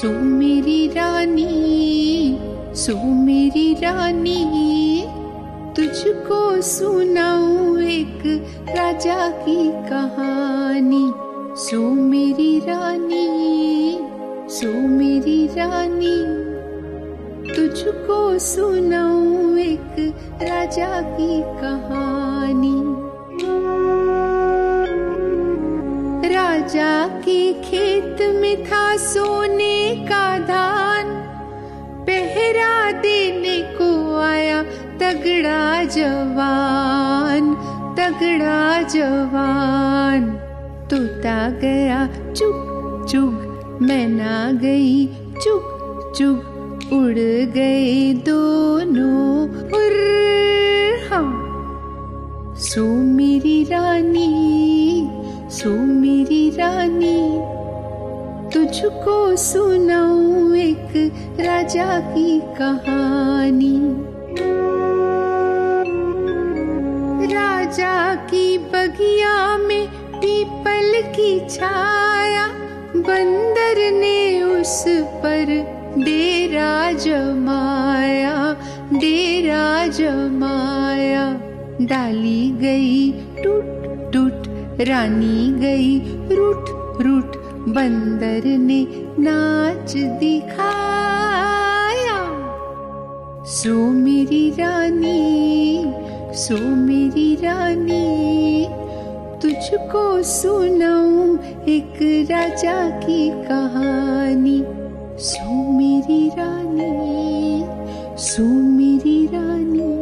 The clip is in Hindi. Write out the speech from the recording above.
सो मेरी रानी, सो मेरी रानी, तुझको सुनाऊं एक राजा की कहानी। सो मेरी रानी, सो मेरी रानी, तुझको सुनाऊं एक राजा की कहानी। राजा के खेत में था सोने का धान, पहरा देने को आया तगड़ा जवान, तगड़ा जवान। तोता गया चुग चुग, मैना गई चुग चुग, उड़ गए दोनों उर्र। सो मेरी रानी, सो मेरी रानी, तुझको सुनाऊं एक राजा की कहानी। राजा की बगिया में पीपल की छाया, बंदर ने उस पर डेरा जमाया, डेरा जमाया। डाली गई टूट टूट, रानी गई रूठ रूठ, बंदर ने नाच दिखाया। सो मेरी रानी, सो मेरी रानी, तुझको सुनाऊं एक राजा की कहानी। सो मेरी रानी, सो मेरी रानी।